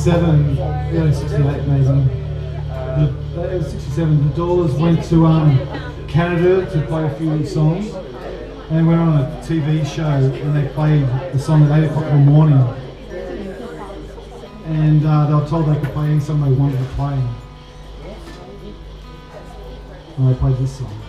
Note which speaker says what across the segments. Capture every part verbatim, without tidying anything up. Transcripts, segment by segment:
Speaker 1: sixty-seven, early sixty-eight maybe. The, it was sixty-seven. The Doors went to um, Canada to play a few songs. And they went on a T V show and they played the song at eight o'clock in the morning. And uh, they were told they could play any song they wanted to play. And they played this song.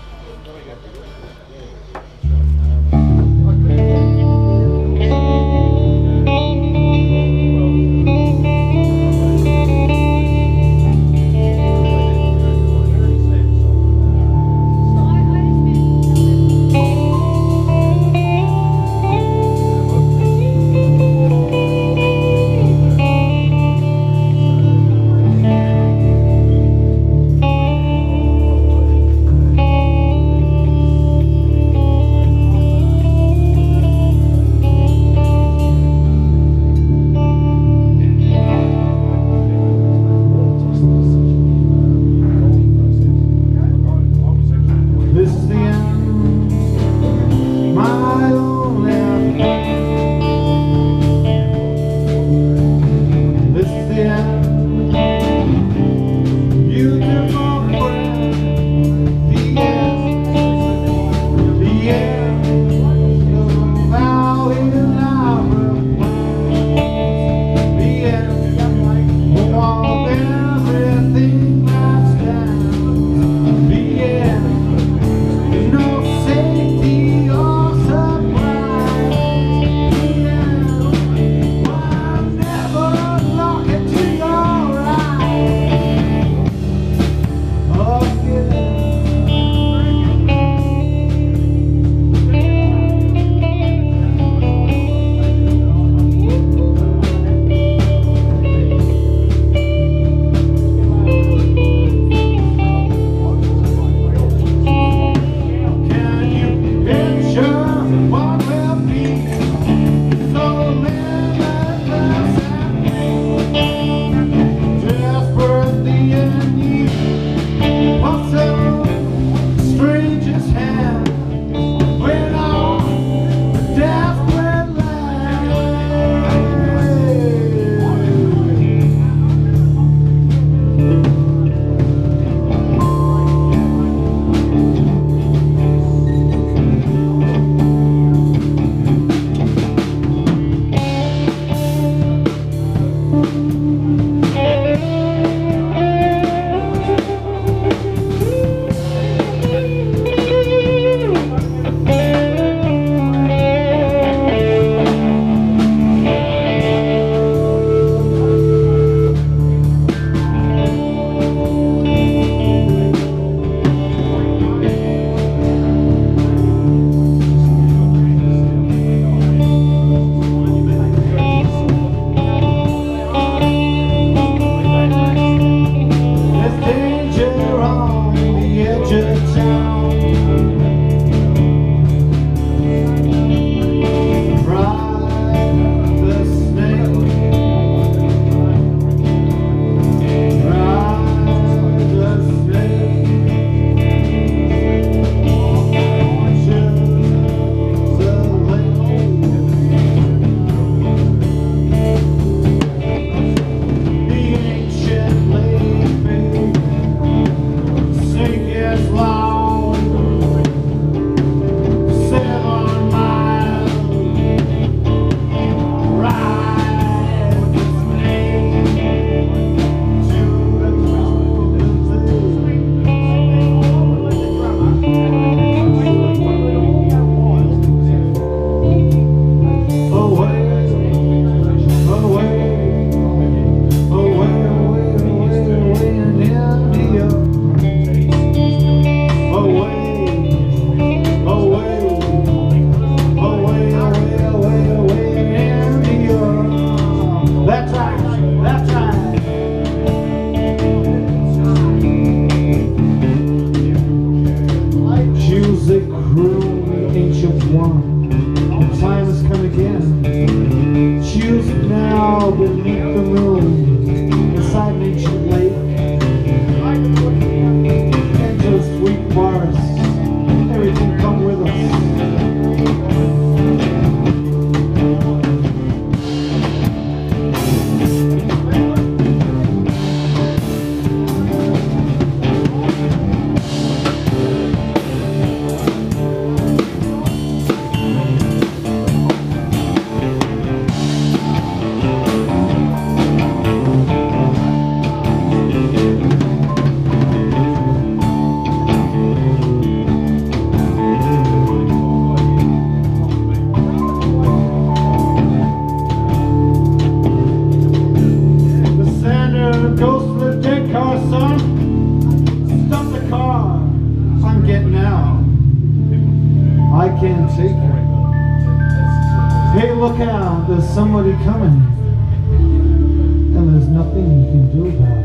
Speaker 1: there's somebody coming, and there's nothing you can do about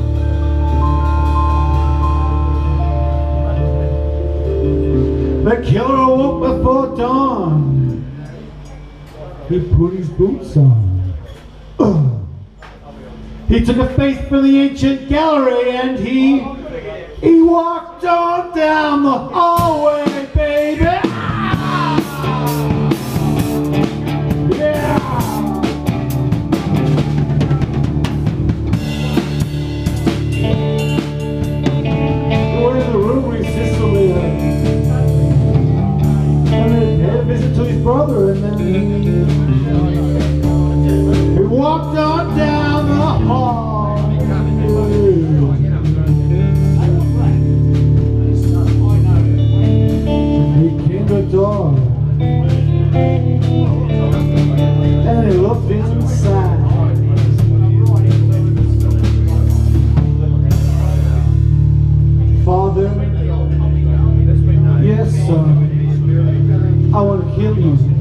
Speaker 1: it. The killer awoke before dawn. He put his boots on. Ugh. He took a face from the ancient gallery and he he walked on down the hallway, baby. Yeah. We're in the room with Sicily. And he had a visit to his brother, and then he walked on down the hall. He came to the door, and he looked inside. Father, yes, son, I want to kill you.